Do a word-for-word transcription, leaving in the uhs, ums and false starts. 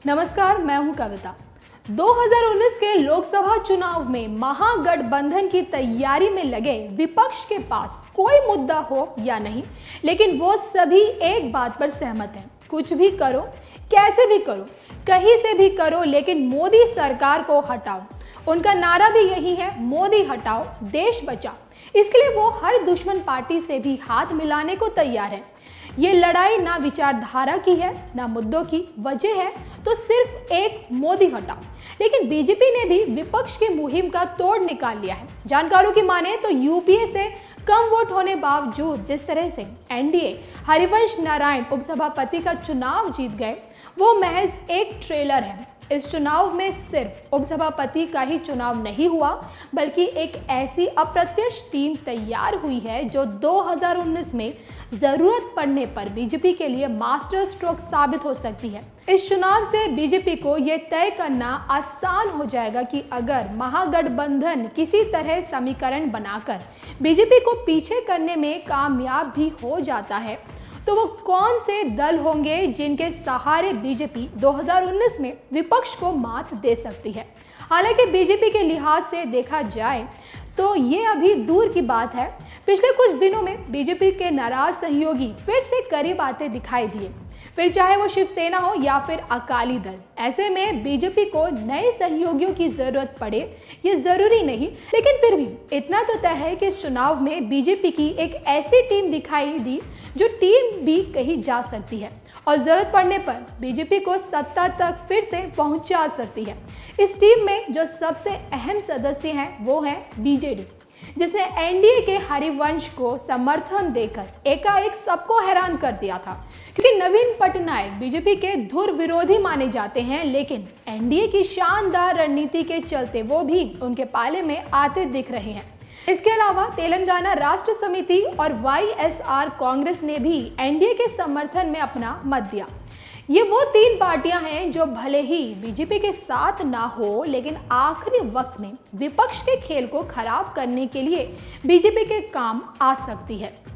नमस्कार, मैं हूं कविता। दो हज़ार उन्नीस के लोकसभा चुनाव में महागठबंधन की तैयारी में लगे विपक्ष के पास कोई मुद्दा हो या नहीं, लेकिन वो सभी एक बात पर सहमत हैं। कुछ भी करो, कैसे भी करो, कहीं से भी करो, लेकिन मोदी सरकार को हटाओ। उनका नारा भी यही है, मोदी हटाओ, देश बचाओ। इसके लिए वो हर दुश्मन पार्टी से भी हाथ मिलाने को तैयार है। ये लड़ाई ना विचारधारा की है, ना मुद्दों की। वजह है तो सिर्फ एक, मोदी हटाओ। लेकिन बीजेपी ने भी विपक्ष की मुहिम का तोड़ निकाल लिया है। जानकारों की माने तो यूपीए से कम वोट होने बावजूद जिस तरह से एनडीए हरिवंश नारायण उपसभापति का चुनाव जीत गए, वो महज एक ट्रेलर है। इस चुनाव में सिर्फ उपसभापति का ही चुनाव नहीं हुआ, बल्कि एक ऐसी अप्रत्यक्ष टीम तैयार हुई है जो दो हज़ार उन्नीस में जरूरत पड़ने पर बीजेपी के लिए मास्टर स्ट्रोक साबित हो सकती है। इस चुनाव से बीजेपी को यह तय करना आसान हो जाएगा कि अगर महागठबंधन किसी तरह समीकरण बनाकर बीजेपी को पीछे करने में कामयाब भी हो जाता है, तो वो कौन से दल होंगे जिनके सहारे बीजेपी दो हज़ार उन्नीस में विपक्ष को मात दे सकती है। हालांकि बीजेपी के लिहाज से देखा जाए तो ये अभी दूर की बात है। पिछले कुछ दिनों में बीजेपी के नाराज सहयोगी फिर से करीब आते दिखाई दिए, फिर चाहे वो शिवसेना हो या फिर अकाली दल। ऐसे में बीजेपी को नए सहयोगियों की जरूरत पड़े ये जरूरी नहीं, लेकिन फिर भी इतना तो तय है कि इस चुनाव में बीजेपी की एक ऐसी टीम दिखाई दी जो टीम भी कही जा सकती है और जरूरत पड़ने पर बीजेपी को सत्ता तक फिर से पहुंचा सकती है। इस टीम में जो सबसे अहम सदस्य हैं वो हैं बीजेडी, जिसने एनडीए के हरिवंश को समर्थन देकर एकाएक सबको हैरान कर दिया था। क्योंकि नवीन पटनायक बीजेपी के धुर विरोधी माने जाते हैं, लेकिन एनडीए की शानदार रणनीति के चलते वो भी उनके पाले में आते दिख रहे हैं। इसके अलावा तेलंगाना राष्ट्र समिति और वाईएसआर कांग्रेस ने भी एनडीए के समर्थन में अपना मत दिया। ये वो तीन पार्टियां हैं जो भले ही बीजेपी के साथ ना हो, लेकिन आखिरी वक्त में विपक्ष के खेल को खराब करने के लिए बीजेपी के काम आ सकती है।